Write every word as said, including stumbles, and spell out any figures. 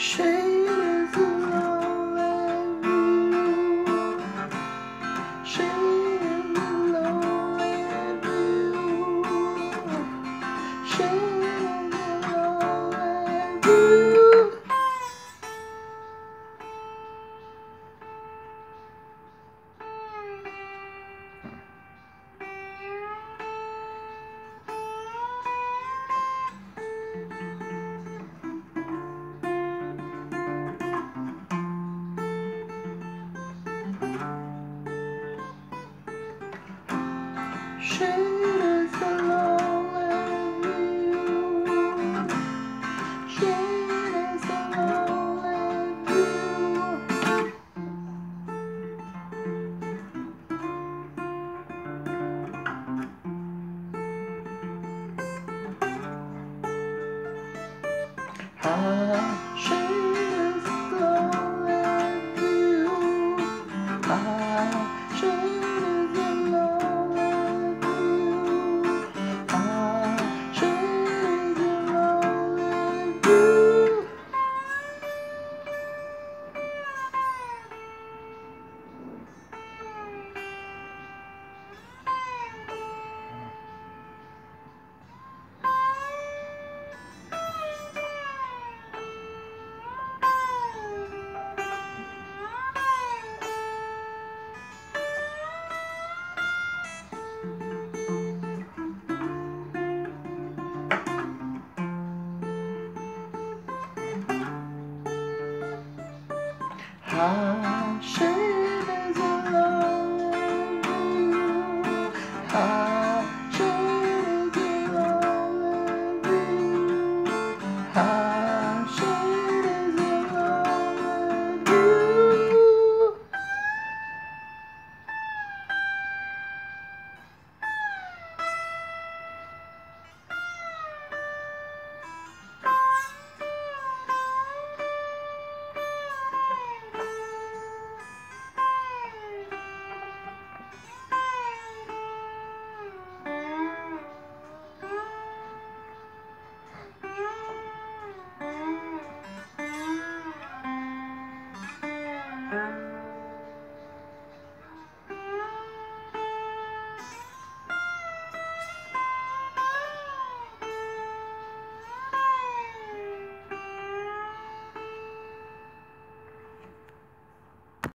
Shade is a lonely view. Shade is a lonely view. Shade is a lonely view. Shade is a lonely view. Shade is a lonely view. Ah, shade is a lonely view. Ah, shade is a lonely view. Ah, shade is a lonely view. Ah, shade.